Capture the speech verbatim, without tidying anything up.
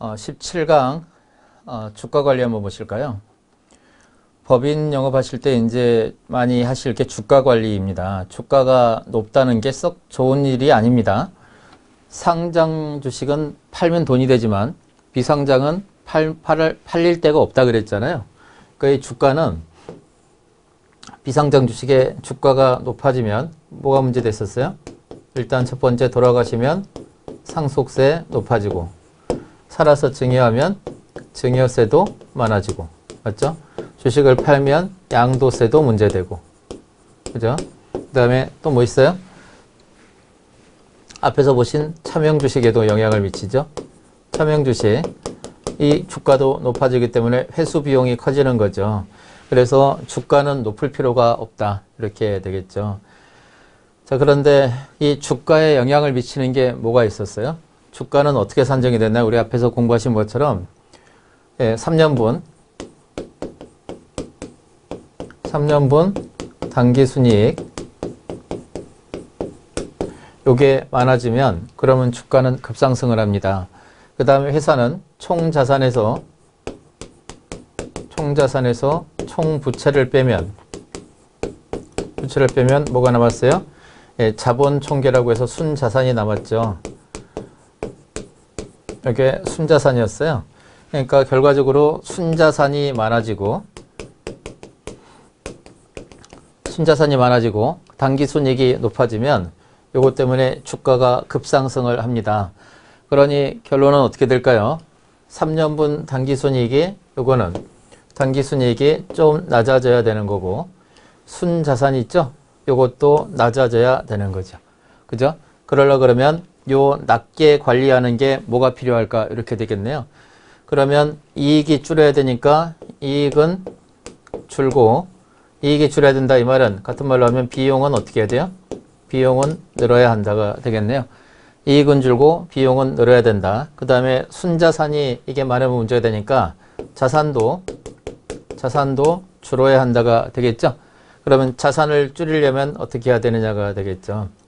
어, 십칠 강 어, 주가 관리 한번 보실까요? 법인 영업하실 때 이제 많이 하실 게 주가 관리입니다. 주가가 높다는 게 썩 좋은 일이 아닙니다. 상장 주식은 팔면 돈이 되지만 비상장은 팔, 팔, 팔릴 데가 없다 그랬잖아요. 그러니까 이 주가는 비상장 주식의 주가가 높아지면 뭐가 문제됐었어요? 일단 첫 번째 돌아가시면 상속세 높아지고, 살아서 증여하면 증여세도 많아지고, 맞죠? 주식을 팔면 양도세도 문제되고, 그죠? 그 다음에 또 뭐 있어요? 앞에서 보신 차명주식에도 영향을 미치죠? 차명주식, 이 주가도 높아지기 때문에 회수 비용이 커지는 거죠. 그래서 주가는 높을 필요가 없다, 이렇게 되겠죠. 자, 그런데 이 주가에 영향을 미치는 게 뭐가 있었어요? 주가는 어떻게 산정이 됐나요? 우리 앞에서 공부하신 것처럼 예, 삼 년분 삼 년분 당기순이익 요게 많아지면 그러면 주가는 급상승을 합니다. 그 다음에 회사는 총자산에서 총자산에서 총부채를 빼면 부채를 빼면 뭐가 남았어요? 예, 자본 총계라고 해서 순자산이 남았죠. 이게 순자산이었어요. 그러니까 결과적으로 순자산이 많아지고 순자산이 많아지고 당기순이익이 높아지면 요것 때문에 주가가 급상승을 합니다. 그러니 결론은 어떻게 될까요? 삼 년분 당기순이익이 요거는 당기순이익이 좀 낮아져야 되는 거고, 순자산이 있죠? 요것도 낮아져야 되는 거죠. 그죠? 그러려 그러면 요 낮게 관리하는 게 뭐가 필요할까? 이렇게 되겠네요. 그러면 이익이 줄어야 되니까 이익은 줄고, 이익이 줄어야 된다 이 말은 같은 말로 하면 비용은 어떻게 해야 돼요? 비용은 늘어야 한다가 되겠네요. 이익은 줄고 비용은 늘어야 된다. 그 다음에 순자산이 이게 많으면 문제가 되니까 자산도 자산도 줄어야 한다가 되겠죠. 그러면 자산을 줄이려면 어떻게 해야 되느냐가 되겠죠.